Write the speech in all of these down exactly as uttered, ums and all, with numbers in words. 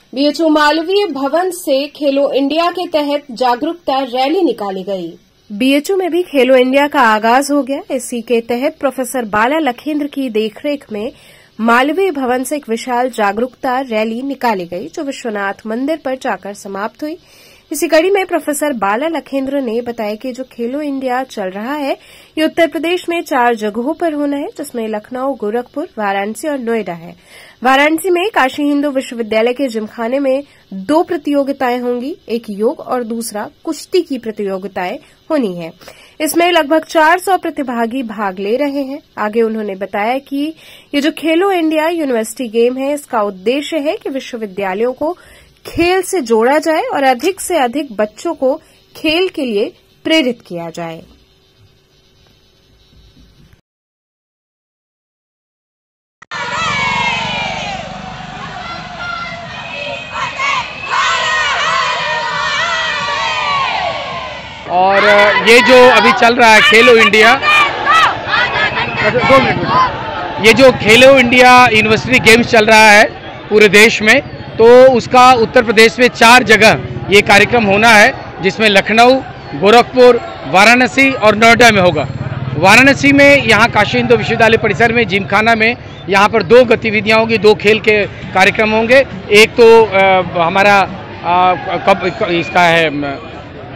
BHU Malviya भवन से खेलो India के तहत जागरूकता रैली निकाली गई। बीएचयू में भी खेलो इंडिया का आगाज हो गया। इसी के तहत प्रोफेसर बाला लखेंद्र की देखरेख में मालवीय भवन से एक विशाल जागरूकता रैली निकाली गई, जो विश्वनाथ मंदिर पर जाकर समाप्त हुई। इसी कड़ी में प्रोफेसर बाला लखेंद्र ने बताया कि जो खेलो इंडिया चल रहा है, ये उत्तर प्रदेश में चार जगहों पर होना है, जिसमें लखनऊ, गोरखपुर, वाराणसी और नोएडा है। वाराणसी में काशी हिंदू विश्वविद्यालय के जिमखाने में दो प्रतियोगिताएं होंगी, एक योग और दूसरा कुश्ती की प्रतियोगिताएं होनी है। इसमें लगभग चार सौ प्रतिभागी भाग ले रहे हैं। आगे उन्होंने बताया कि ये जो खेलो इंडिया यूनिवर्सिटी गेम है, इसका उद्देश्य है कि विश्वविद्यालयों को खेल से जोड़ा जाए और अधिक से अधिक बच्चों को खेल के लिए प्रेरित किया जाए। और ये जो अभी चल रहा है खेलो इंडिया, दो मिनट ये जो खेलो इंडिया यूनिवर्सिटी गेम्स चल रहा है पूरे देश में, तो उसका उत्तर प्रदेश में चार जगह ये कार्यक्रम होना है, जिसमें लखनऊ, गोरखपुर, वाराणसी और नोएडा में होगा। वाराणसी में यहाँ काशी हिंदू विश्वविद्यालय परिसर में जिमखाना में यहाँ पर दो गतिविधियाँ होंगी, दो खेल के कार्यक्रम होंगे। एक तो आ, हमारा आ, कब इसका है,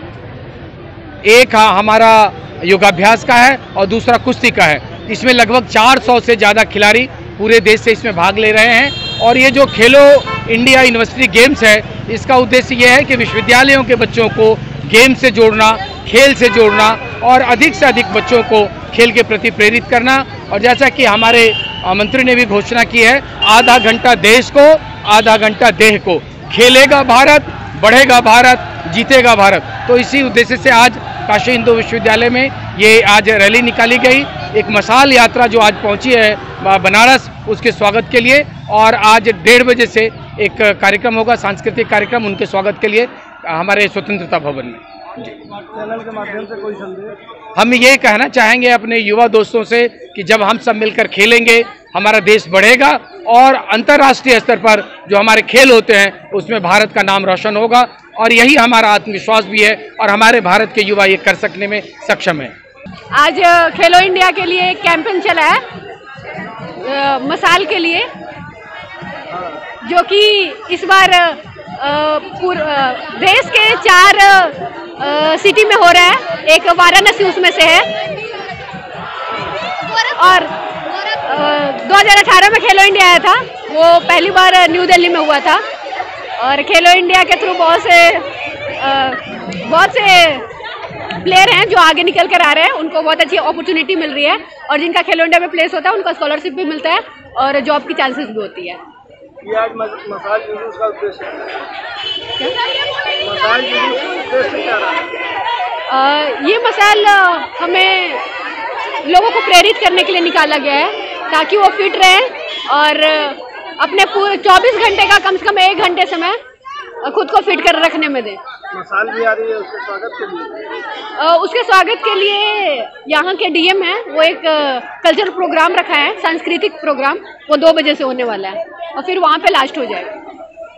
एक हमारा योगाभ्यास का है और दूसरा कुश्ती का है। इसमें लगभग चार सौ से ज़्यादा खिलाड़ी पूरे देश से इसमें भाग ले रहे हैं। और ये जो खेलो इंडिया यूनिवर्सिटी गेम्स है, इसका उद्देश्य ये है कि विश्वविद्यालयों के बच्चों को गेम से जोड़ना, खेल से जोड़ना और अधिक से अधिक बच्चों को खेल के प्रति प्रेरित करना। और जैसा कि हमारे मंत्री ने भी घोषणा की है, आधा घंटा देश को, आधा घंटा देह को, खेलेगा भारत, बढ़ेगा भारत, जीतेगा भारत। तो इसी उद्देश्य से आज काशी हिंदू विश्वविद्यालय में ये आज रैली निकाली गई। एक मशाल यात्रा जो आज पहुंची है बनारस, उसके स्वागत के लिए। और आज डेढ़ बजे से एक कार्यक्रम होगा, सांस्कृतिक कार्यक्रम, उनके स्वागत के लिए हमारे स्वतंत्रता भवन में। चैनल के माध्यम से कोई संदेश हम ये कहना चाहेंगे अपने युवा दोस्तों से कि जब हम सब मिलकर खेलेंगे, हमारा देश बढ़ेगा और अंतर्राष्ट्रीय स्तर पर जो हमारे खेल होते हैं उसमें भारत का नाम रोशन होगा। और यही हमारा आत्मविश्वास भी है और हमारे भारत के युवा ये कर सकने में सक्षम है। आज खेलो इंडिया के लिए एक कैंपेन चला है, आ, मसाल के लिए, जो कि इस बार देश के चार आ, सिटी में हो रहा है। एक वाराणसी उसमें से है। और दो हज़ार अठारह में खेलो इंडिया आया था, वो पहली बार न्यू दिल्ली में हुआ था। और खेलो इंडिया के थ्रू बहुत से आ, बहुत से प्लेयर हैं जो आगे निकल कर आ रहे हैं, उनको बहुत अच्छी अपॉर्चुनिटी मिल रही है। और जिनका खेलो इंडिया में प्लेस होता है, उनका स्कॉलरशिप भी मिलता है और जॉब की चांसेस भी होती है। ये आज मसाल जुलूस का उद्देश्य मसाल जुलूस का उद्देश्य क्या रहा है? ये मसाल हमें लोगों को प्रेरित करने के लिए निकाला गया है, ताकि वो फिट रहें और अपने पूरे चौबीस घंटे का कम से कम एक घंटे समय खुद को फिट कर रखने में दें। मसाल भी आ रही है उसके स्वागत के लिए। उसके स्वागत के लिए यहाँ के डीएम हैं, वो एक कल्चरल प्रोग्राम रखा है, सांस्कृतिक प्रोग्राम, वो दो बजे से होने वाला है और फिर वहाँ पे लास्ट हो जाएगा।